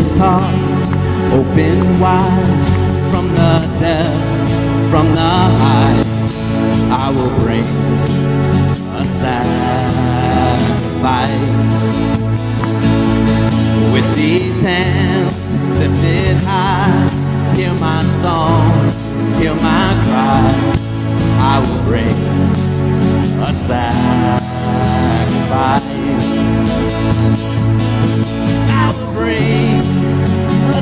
this heart open wide from the depths, from the heights. I will bring a sacrifice. With these hands lifted high, hear my song, hear my cry. I will bring a sacrifice. I will bring a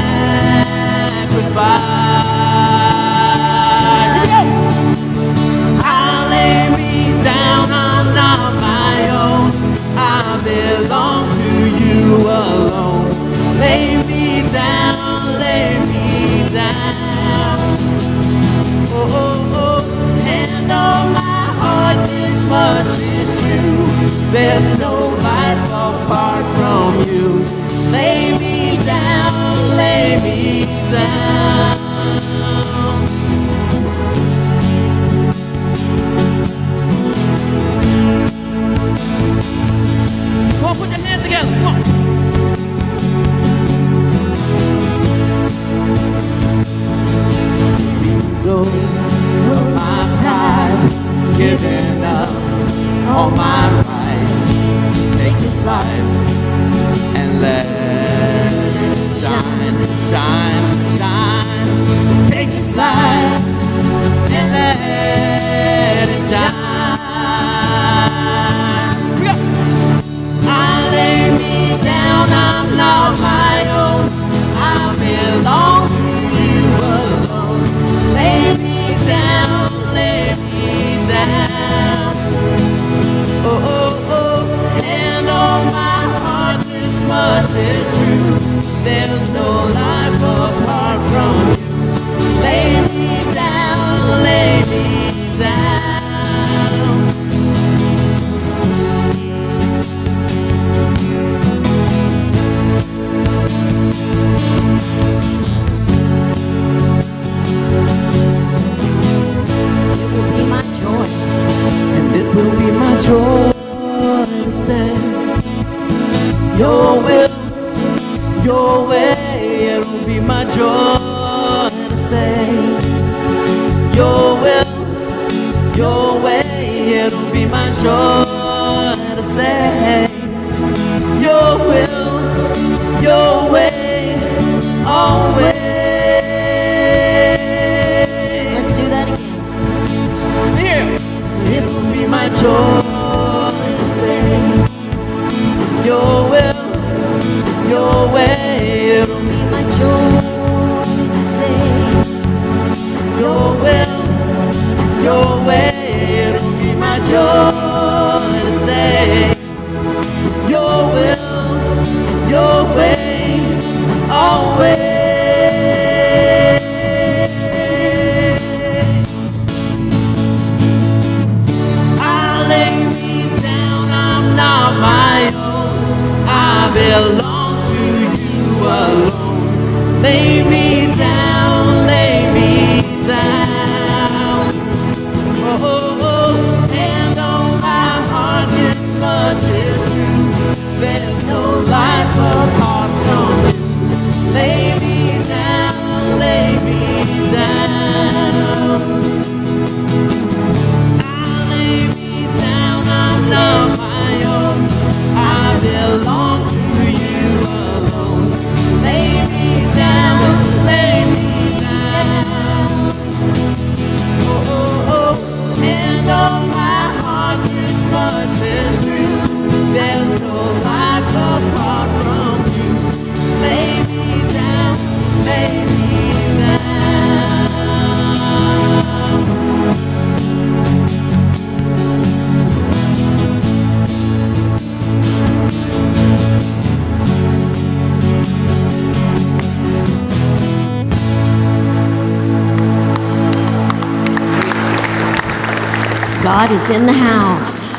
sacrifice. I'll lay me down, I'm not my own. I belong to you alone. Lay me down, lay me down. Oh, oh, oh. And on my heart this much is true. There's no life apart from you. Lay me down, lay me down. Come on, put your hands together, come on. Go of my pride, giving up all my rights. Take this life and let it shine, shine, shine. Take this life and let it shine. I lay me down, I'm not my own. I belong to you alone. Lay me down, lay me down. Oh, oh, oh. And on my heart this much is true. There's no life apart from you. Lay me down, lay me down. And it will be my joy to say your will, your way. It will be my joy to say your will, your way. It will be my joy to say your will, your way, always. Let's do that again. It will be my joy to say your will, your way. It will be my joy to say your will, your way. It will be my joy to say your will, your way, always. Belong to you alone. Lay me down, lay me down. Oh, oh, oh. And on my heart this much is true. There's no life apart from you. Lay me down, lay me down. I'll lay me down, I'm not my own. I belong to you alone. Lay me down, lay me down. Oh, oh, oh. And on my heart this much is true. There's no life apart from you. Lay me down, lay me down. God is in the house.